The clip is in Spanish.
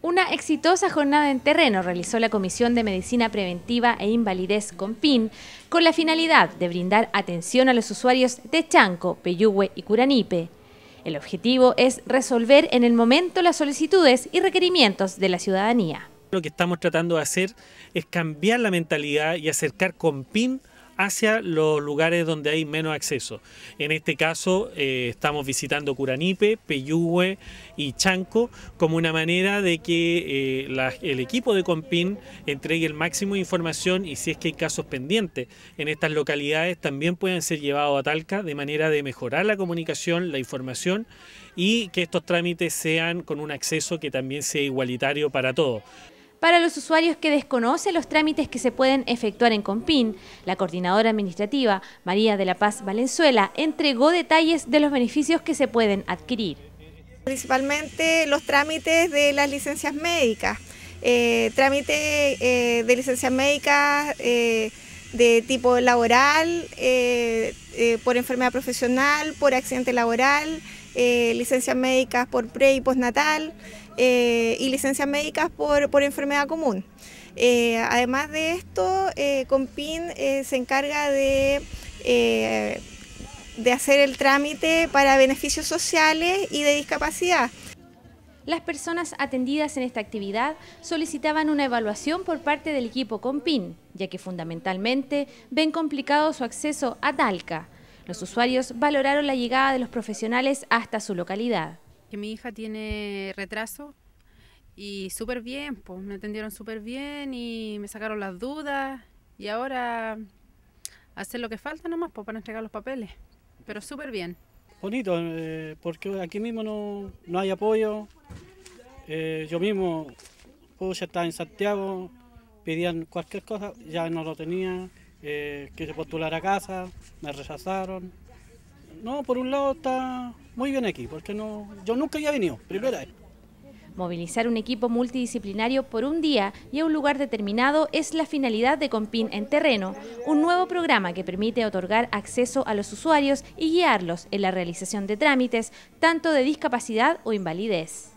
Una exitosa jornada en terreno realizó la Comisión de Medicina Preventiva e Invalidez COMPIN con la finalidad de brindar atención a los usuarios de Chanco, Peyúgue y Curanipe. El objetivo es resolver en el momento las solicitudes y requerimientos de la ciudadanía. Lo que estamos tratando de hacer es cambiar la mentalidad y acercar COMPIN hacia los lugares donde hay menos acceso. En este caso estamos visitando Curanipe, Peyúgue y Chanco como una manera de que el equipo de COMPIN entregue el máximo de información y si es que hay casos pendientes en estas localidades también puedan ser llevados a Talca de manera de mejorar la comunicación, la información y que estos trámites sean con un acceso que también sea igualitario para todos. Para los usuarios que desconocen los trámites que se pueden efectuar en COMPIN, la coordinadora administrativa, María de la Paz Valenzuela, entregó detalles de los beneficios que se pueden adquirir. Principalmente los trámites de las licencias médicas, trámites de licencias médicas de tipo laboral, por enfermedad profesional, por accidente laboral, licencias médicas por pre y postnatal y licencias médicas por enfermedad común. Además de esto, COMPIN se encarga de hacer el trámite para beneficios sociales y de discapacidad. Las personas atendidas en esta actividad solicitaban una evaluación por parte del equipo COMPIN, ya que fundamentalmente ven complicado su acceso a Talca. Los usuarios valoraron la llegada de los profesionales hasta su localidad. Que mi hija tiene retraso y súper bien, pues me atendieron súper bien y me sacaron las dudas y ahora hacer lo que falta nomás pues, para entregar los papeles, pero súper bien. Bonito, porque aquí mismo no hay apoyo. Yo mismo ya estaba en Santiago, pedían cualquier cosa, ya no lo tenía, quise postular a casa, me rechazaron. No, por un lado está muy bien aquí, porque yo nunca había venido, primera vez. Movilizar un equipo multidisciplinario por un día y a un lugar determinado es la finalidad de COMPIN en terreno, un nuevo programa que permite otorgar acceso a los usuarios y guiarlos en la realización de trámites, tanto de discapacidad o invalidez.